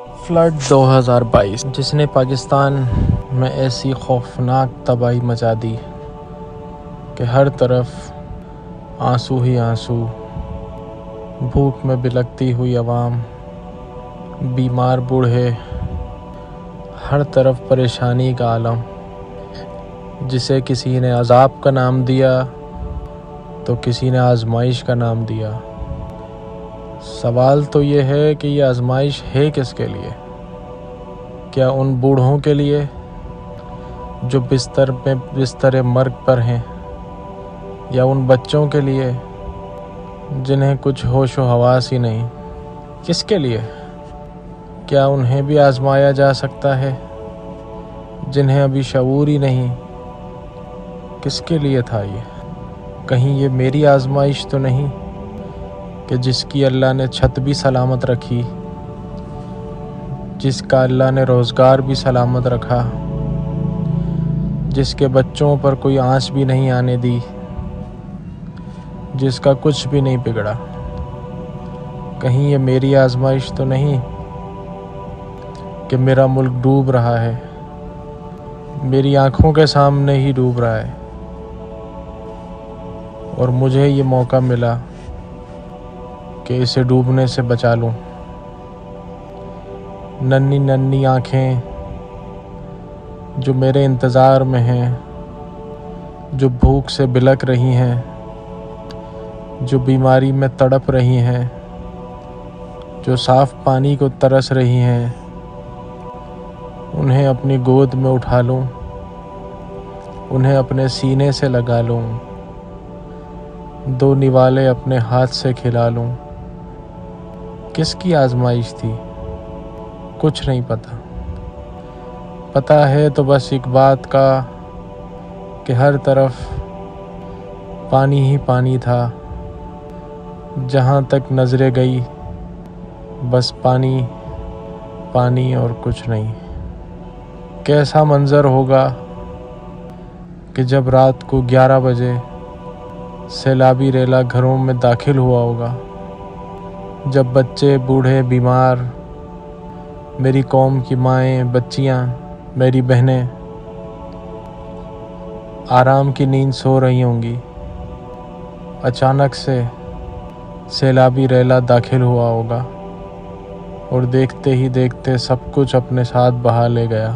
Flood 2022 जिसने पाकिस्तान में ऐसी खौफनाक तबाही मचा दी कि हर तरफ आंसू ही आंसू, भूख में बिलखती हुई आवाम, बीमार बूढ़े, हर तरफ परेशानी का आलम, जिसे किसी ने अज़ाब का नाम दिया तो किसी ने आजमाइश का नाम दिया। सवाल तो ये है कि ये आजमाइश है किसके लिए? क्या उन बूढ़ों के लिए जो बिस्तर मर्ग पर हैं, या उन बच्चों के लिए जिन्हें कुछ होश व हवास ही नहीं? किसके लिए? क्या उन्हें भी आजमाया जा सकता है जिन्हें अभी शऊर ही नहीं? किसके लिए था ये? कहीं ये मेरी आजमाइश तो नहीं कि जिसकी अल्लाह ने छत भी सलामत रखी, जिसका अल्लाह ने रोज़गार भी सलामत रखा, जिसके बच्चों पर कोई आँच भी नहीं आने दी, जिसका कुछ भी नहीं बिगड़ा? कहीं ये मेरी आजमाइश तो नहीं कि मेरा मुल्क डूब रहा है, मेरी आँखों के सामने ही डूब रहा है, और मुझे ये मौका मिला कि इसे डूबने से बचा लूं। नन्ही नन्ही आँखें जो मेरे इंतज़ार में हैं, जो भूख से बिलख रही हैं, जो बीमारी में तड़प रही हैं, जो साफ़ पानी को तरस रही हैं, उन्हें अपनी गोद में उठा लूं, उन्हें अपने सीने से लगा लूं, दो निवाले अपने हाथ से खिला लूं। किसकी आजमाइश थी? कुछ नहीं पता। पता है तो बस एक बात का कि हर तरफ पानी ही पानी था, जहाँ तक नज़रें गई बस पानी पानी और कुछ नहीं। कैसा मंज़र होगा कि जब रात को 11 बजे सैलाबी रेला घरों में दाखिल हुआ होगा, जब बच्चे, बूढ़े, बीमार, मेरी कौम की माएँ, बच्चियाँ, मेरी बहनें आराम की नींद सो रही होंगी। अचानक से सैलाबी रेला दाखिल हुआ होगा और देखते ही देखते सब कुछ अपने साथ बहा ले गया।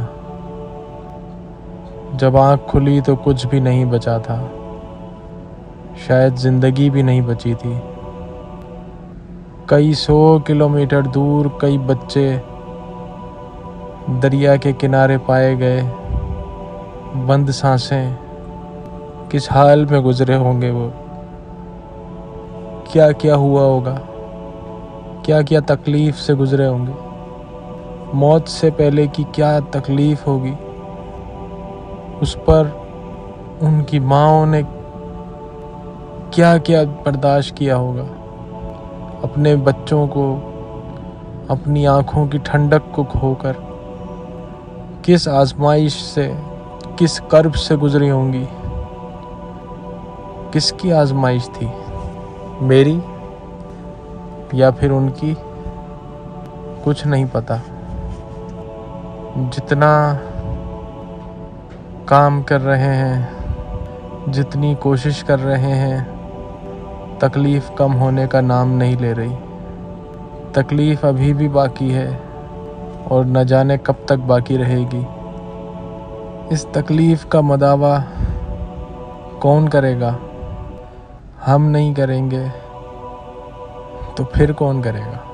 जब आँख खुली तो कुछ भी नहीं बचा था, शायद ज़िंदगी भी नहीं बची थी। कई 100 किलोमीटर दूर कई बच्चे दरिया के किनारे पाए गए, बंद सांसें, किस हाल में गुजरे होंगे वो? क्या क्या हुआ होगा? क्या क्या तकलीफ़ से गुजरे होंगे? मौत से पहले की क्या तकलीफ़ होगी? उस पर उनकी माँओं ने क्या क्या बर्दाश्त किया होगा? अपने बच्चों को, अपनी आँखों की ठंडक को खोकर किस आजमाइश से, किस कर्ब से गुजरी होंगी? किसकी आजमाइश थी? मेरी या फिर उनकी? कुछ नहीं पता। जितना काम कर रहे हैं, जितनी कोशिश कर रहे हैं, तकलीफ़ कम होने का नाम नहीं ले रही। तकलीफ़ अभी भी बाकी है और न जाने कब तक बाकी रहेगी। इस तकलीफ़ का मदावा कौन करेगा? हम नहीं करेंगे तो फिर कौन करेगा?